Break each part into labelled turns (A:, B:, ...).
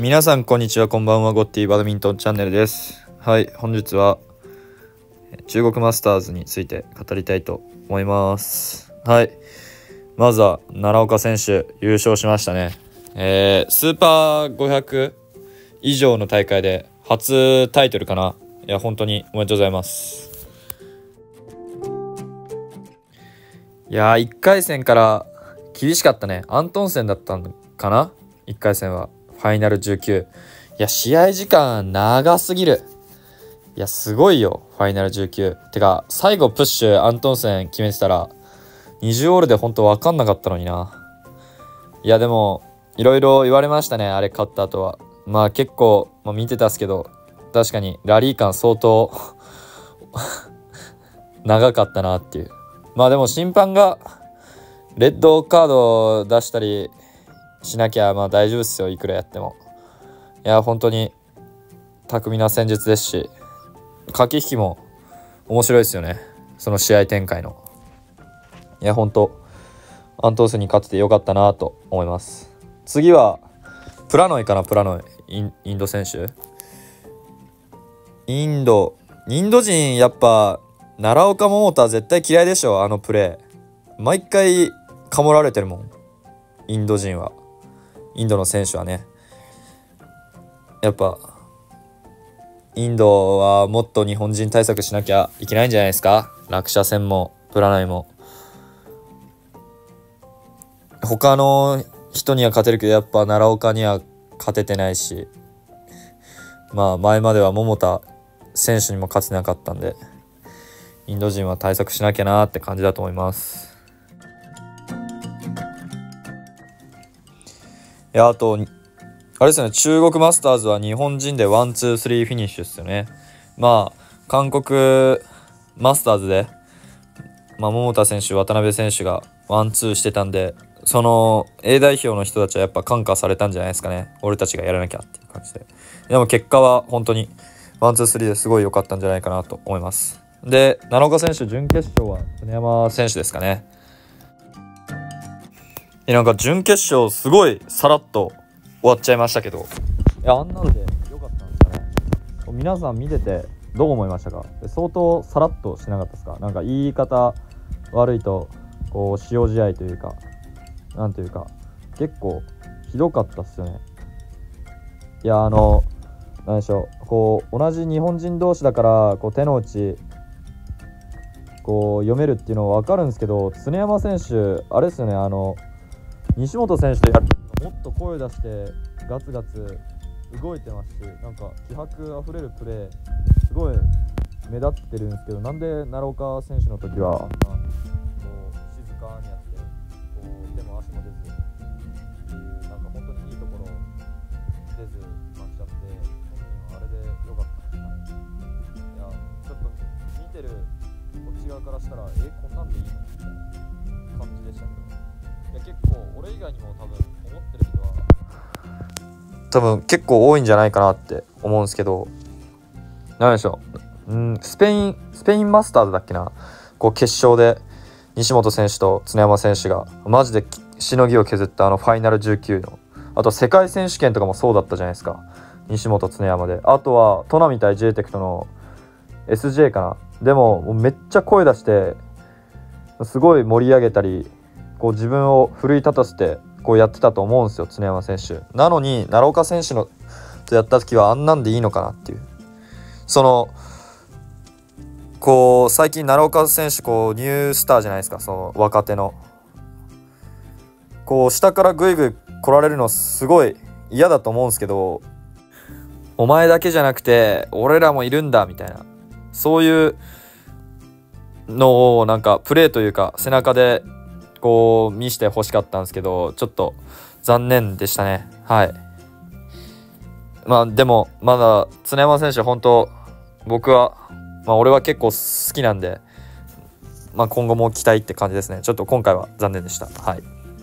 A: 皆さんこんにちは、こんばんは。ゴッティバドミントンチャンネルです。はい、本日は中国マスターズについて語りたいと思います。はい、まずは奈良岡選手優勝しましたね。スーパー500以上の大会で初タイトルかな。いや本当におめでとうございます。いや1回戦から厳しかったね。アントンセンだったのかな。1回戦はファイナル19。いや試合時間長すぎる。いやすごいよファイナル19。てか最後プッシュアントンセン決めてたら20オールで本当分かんなかったのにな。いやでもいろいろ言われましたね、あれ勝った後は。まあ結構、見てたっすけど、確かにラリー感相当長かったなっていう。まあでも審判がレッドカードを出したりしなきゃ大丈夫っすよ、いくらやっても。いや本当に巧みな戦術ですし、駆け引きも面白いですよね、その試合展開の。いや本当アントンセンに勝っててよかったなと思います。次はプラノイかな。プラノイ、インド選手。インド人やっぱ奈良岡桃太絶対嫌いでしょ、あのプレー。毎回かもられてるもん、インド人は。インドの選手はね、やっぱインドはもっと日本人対策しなきゃいけないんじゃないですか。落車戦もプラナイも。他の人には勝てるけどやっぱ奈良岡には勝ててないし、前までは桃田選手にも勝てなかったんで、インド人は対策しなきゃなって感じだと思います。いやあとあれですよね、中国マスターズは日本人で1、2、3フィニッシュですよね。韓国マスターズで、桃田選手、渡辺選手が1、2してたんで、その A 代表の人たちはやっぱ感化されたんじゃないですかね。俺たちがやらなきゃっていう感じで。でも結果は本当に1、2、3ですごい良かったんじゃないかなと思います。で、奈良岡選手準決勝は常山選手ですかね。なんか準決勝すごいさらっと終わっちゃいましたけど、いやあんなんで良かったんですかね。皆さん見ててどう思いましたか。相当さらっとしなかったですか。なんか言い方悪いとこう塩試合というか、なんというか結構ひどかったっすよね。いやなんでしょう、こう同じ日本人同士だからこう手の内こう読めるっていうのは分かるんですけど、常山選手あれですよね、西本選手とやるともっと声出してガツガツ動いてますし、なんか気迫あふれるプレーすごい目立ってるんですけど、なんで奈良岡選手の時はこう静かにやってこう手も足も出ずっていう、なんか本当にいいところ出ず負けちゃって、本人はあれで良かったんですかね。いやちょっと見てるこっち側からしたらこんなんでいいのみたいな感じでしたけど、いや結構俺以外にも多分思ってる人は多分結構多いんじゃないかなって思うんですけど、なんでしょう、スペインマスターズだっけな、こう決勝で西本選手と常山選手がマジでしのぎを削ったファイナル19の、あと世界選手権とかもそうだったじゃないですか、西本常山で。あとはトナミ対 J テクトの SJ かな。でもめっちゃ声出してすごい盛り上げたり、こう自分を奮い立たせてこうやってたと思うんですよ、常山選手。なのに奈良岡選手のとやった時はあんなんでいいのかなっていう。こう最近奈良岡選手こうニュースターじゃないですか、その若手のこう下からグイグイ来られるのすごい嫌だと思うんですけど、お前だけじゃなくて俺らもいるんだみたいな、そういうのをなんかプレーというか背中でこう見してほしかったんですけど、ちょっと残念でしたね。はい。でもまだ常山選手本当僕は俺は結構好きなんで、今後も期待って感じですね。ちょっと今回は残念でした。はい。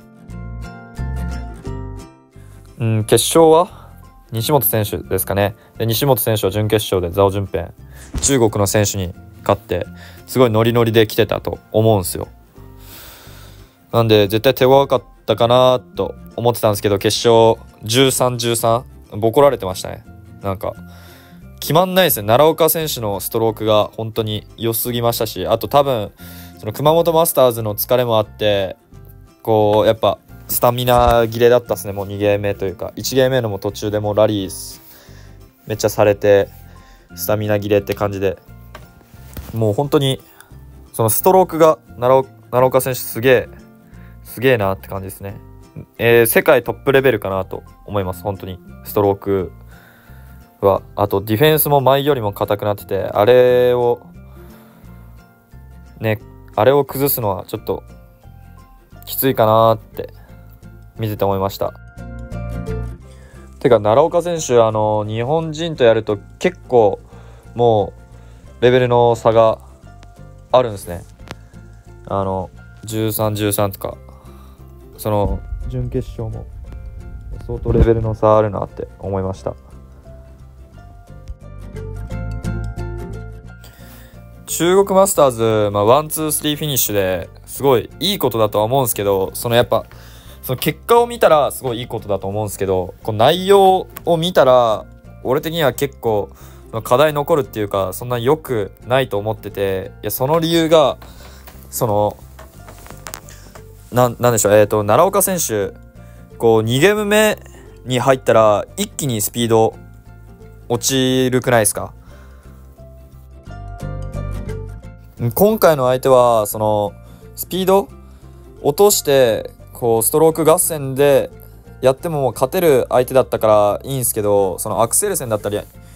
A: 決勝は西本選手ですかね。で西本選手は準決勝でザオ・ジュンペン、中国の選手に勝ってすごいノリノリで来てたと思うんですよ。なんで絶対手強かったかなと思ってたんですけど、決勝13-13 ボコられてましたね。なんか決まんないですね。奈良岡選手のストロークが本当に良すぎましたし、あと多分その熊本マスターズの疲れもあって、こうやっぱスタミナ切れだったですね。もう2ゲーム目というか1ゲーム目のも途中でもうラリーめっちゃされてスタミナ切れって感じで、もう本当にそのストロークが奈良岡選手すげえなって感じですね。世界トップレベルかなと思います。本当にストロークは。あとディフェンスも前よりも硬くなってて、あれを崩すのはちょっときついかなって見てて思いました。てか奈良岡選手日本人とやると結構もうレベルの差があるんですね。13とかその準決勝も相当レベルの差あるなって思いました。中国マスターズ、1、2、3フィニッシュですごいいいことだとは思うんですけど、やっぱその結果を見たらすごいいいことだと思うんですけど、この内容を見たら俺的には結構課題残るっていうか、そんな良くないと思ってて、いやその理由がなんでしょう、奈良岡選手こう2ゲーム目に入ったら一気にスピード落ちるくないですか。今回の相手はそのスピード落としてこうストローク合戦でやっても勝てる相手だったからいいんですけど、そのアクセルセンだったり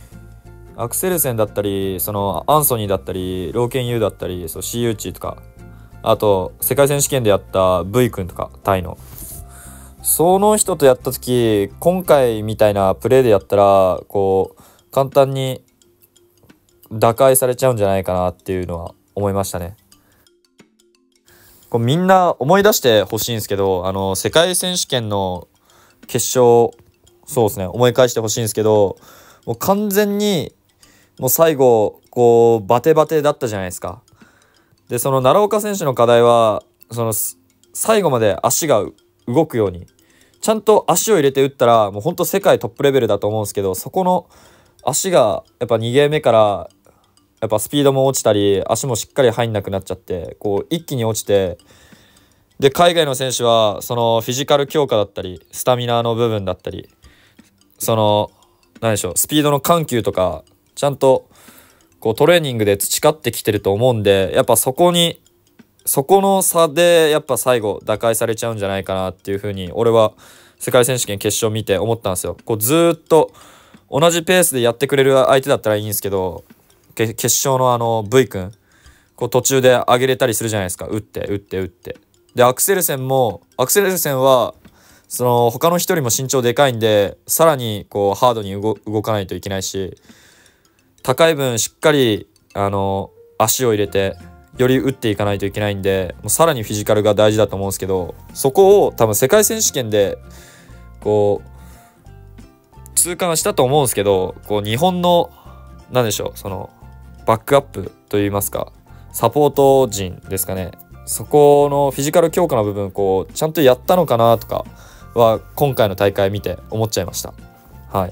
A: そのアンソニーだったりローケンユーだったりシーユーチとか、あと世界選手権でやった V 君とかタイのその人とやった時、今回みたいなプレーでやったらこう簡単に打開されちゃうんじゃないかなっていうのは思いましたね。こうみんな思い出してほしいんですけど、世界選手権の決勝、そうですね、思い返してほしいんですけど、もう完全にもう最後こうバテバテだったじゃないですか。でその奈良岡選手の課題はその最後まで足が動くようにちゃんと足を入れて打ったらもうほんと世界トップレベルだと思うんですけど、そこの足がやっぱ2ゲーム目からやっぱスピードも落ちたり足もしっかり入んなくなっちゃってこう一気に落ちて、で海外の選手はそのフィジカル強化だったりスタミナの部分だったりその何でしょうスピードの緩急とかちゃんとこうトレーニングで培ってきてると思うんで、やっぱそこの差でやっぱ最後打開されちゃうんじゃないかなっていう風に俺は世界選手権決勝見て思ったんですよ。こうずっと同じペースでやってくれる相手だったらいいんですけど、決勝のV 君こう途中で上げれたりするじゃないですか。打ってでアクセルセンはその他の人よりも身長でかいんでさらにこうハードに動かないといけないし、高い分しっかり足を入れてより打っていかないといけないんで、もうさらにフィジカルが大事だと思うんですけど、そこを多分世界選手権でこう痛感したと思うんですけど、こう日本の何でしょうそのバックアップといいますかサポート陣ですかね、そこのフィジカル強化の部分こうちゃんとやったのかなとかは今回の大会見て思っちゃいました。はい。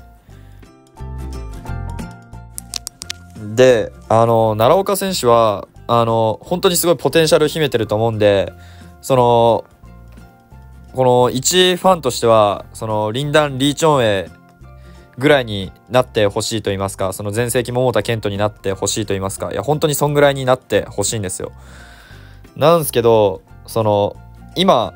A: で奈良岡選手は本当にすごいポテンシャル秘めてると思うんで、この一ファンとしてはそのリンダン・リーチョンウェイぐらいになってほしいと言いますか、その全盛期桃田賢斗になってほしいと言いますか、いや本当にそんぐらいになってほしいんですよ。なんですけど今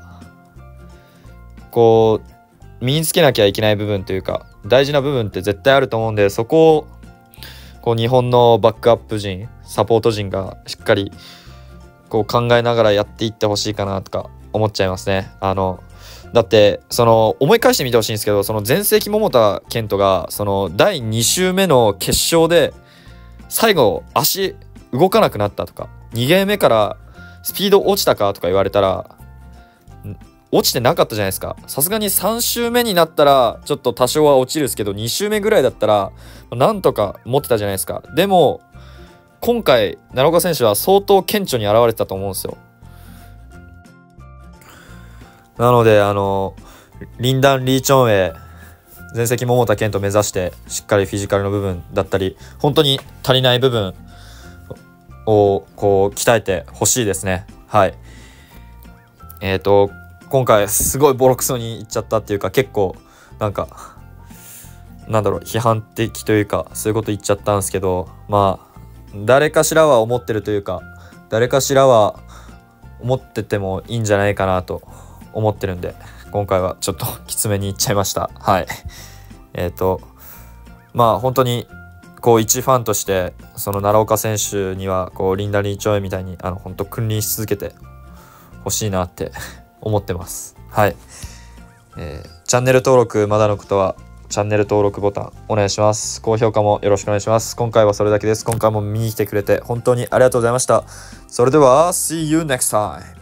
A: こう身につけなきゃいけない部分というか大事な部分って絶対あると思うんで、そこをこう日本のバックアップ陣サポート陣がしっかりこう考えながらやっていってほしいかなとか思っちゃいますね。だって思い返してみてほしいんですけど、その全盛期桃田賢斗が第2週目の決勝で最後足動かなくなったとか2ゲーム目からスピード落ちたかとか言われたら落ちてなかったじゃないですか。さすがに3週目になったらちょっと多少は落ちるんですけど2週目ぐらいだったらなんとか持ってたじゃないですか。でも今回奈良岡選手は相当顕著に現れてたと思うんですよ。なのでリンダン・リーチョンウェイ前席桃田賢斗目指してしっかりフィジカルの部分だったり本当に足りない部分をこう鍛えてほしいですね。はい。今回すごいボロクソに言っちゃったっていうか、結構なんか批判的というかそういうこと言っちゃったんですけど、まあ誰かしらは思ってるというか、誰かしらは思っててもいいんじゃないかなと思ってるんで、今回はちょっときつめに言っちゃいました。はい。まあ本当にこう一ファンとしてその奈良岡選手にはこうリンダリー・チョイみたいに本当君臨し続けてほしいなって思ってます。はい。チャンネル登録まだの方はチャンネル登録ボタンお願いします。高評価もよろしくお願いします。今回はそれだけです。今回も見に来てくれて本当にありがとうございました。それでは See you next time!